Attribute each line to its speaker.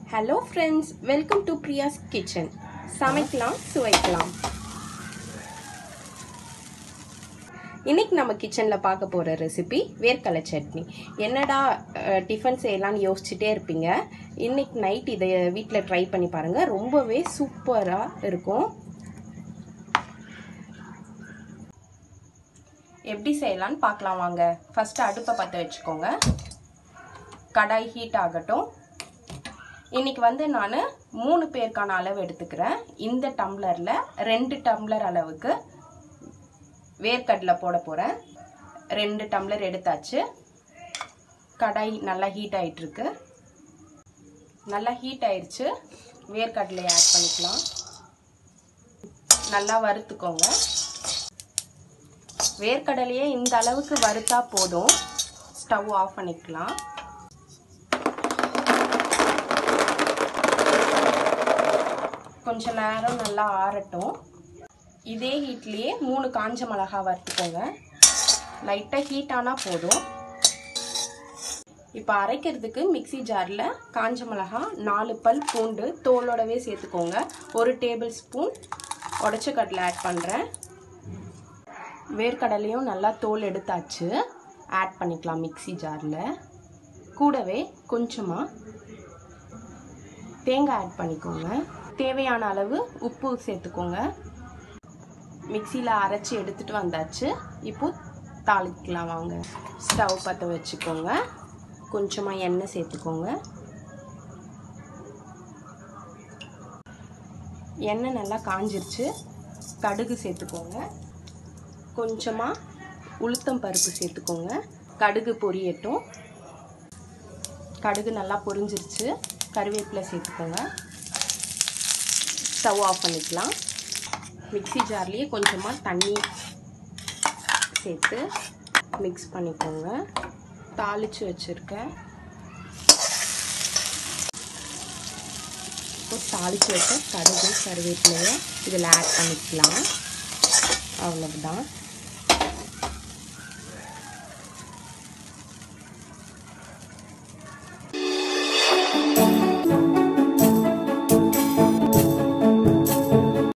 Speaker 1: Hello friends, welcome to Priya's Kitchen. சமைக்கலாம் சுவைக்கலாம். இன்னைக்கு நம்ம கிச்சன்ல பார்க்க போற ரெசிபி வேர்க்கடலை சட்னி. என்னடா டிஃபன் செய்யலாம்னு யோசிச்சுட்டே இருப்பீங்க. இன்னைக்கு நைட் இதை வீட்டில் ட்ரை பண்ணி பாருங்க. ரொம்பவே சூப்பரா இருக்கும். எப்படி செய்யலாம்னு பார்க்கலாம் வாங்க. ஃபர்ஸ்ட் அடுப்பை பற்ற வச்சுக்கோங்க. கடாய் ஹீட் ஆகட்டும். இன்னைக்கு நான் 3 பேருக்கான அளவு எடுத்துக்கிறேன். இந்த டம்ளரில் 2 டம்ளர் அளவுக்கு வேர்க்கடலை போட போகிறேன். 2 டம்ளர் எடுத்தாச்சு. கடாய் நல்லா ஹீட் ஆகிட்டுருக்கு. நல்லா ஹீட் ஆயிடுச்சு. வேர்க்கடலையை ஆட் பண்ணிக்கலாம். நல்லா வறுத்துக்கோங்க. வேர்க்கடலையே இந்த அளவுக்கு வறுத்தா போதும். ஸ்டவ் ஆஃப் பண்ணிக்கலாம். கொஞ்ச நேரம் நல்லா ஆறட்டும். இதே ஹீட்லேயே 3 காஞ்ச மிளகாய் வறுத்துக்கோங்க. லைட்டாக ஹீட் ஆனால் போதும். இப்போ அரைக்கிறதுக்கு மிக்சி ஜாரில் காஞ்ச மிளகாய் 4 பல் பூண்டு தோலோடவே சேர்த்துக்கோங்க. 1 டேபிள் ஸ்பூன் உடச்ச கடலை ஆட் பண்ணுறேன். வேர்க்கடலையும் நல்லா தோல் எடுத்தாச்சு. ஆட் பண்ணிக்கலாம் மிக்சி ஜாரில். கூடவே கொஞ்சமாக தேங்காய் ஆட் பண்ணிக்கோங்க. தேவையான அளவு உப்பு சேர்த்துக்கோங்க. மிக்சியில் அரைச்சி எடுத்துகிட்டு வந்தாச்சு. இப்போ தாளிக்கலாம் வாங்க. ஸ்டவ் பற்ற வச்சுக்கோங்க. கொஞ்சமாக எண்ணெய் சேர்த்துக்கோங்க. எண்ணெய் நல்லா காஞ்சிருச்சு. கடுகு சேர்த்துக்கோங்க. கொஞ்சமாக உளுத்தம் பருப்பு சேர்த்துக்கோங்க. கடுகு பொரியட்டும். கடுகு நல்லா பொரிஞ்சிருச்சு. கருவேப்பிலை சேர்த்துக்கோங்க. ஸ்டவ் ஆஃப் பண்ணிக்கலாம். மிக்சி ஜார்லேயே கொஞ்சமாக தண்ணி சேர்த்து மிக்ஸ் பண்ணிக்கோங்க. தாளித்து வச்சுருக்கேன். இப்போ தாளித்து வச்ச கடுகு கருவேப்பிலையை இதில் ஆட் பண்ணிக்கலாம். அவ்வளவுதான்.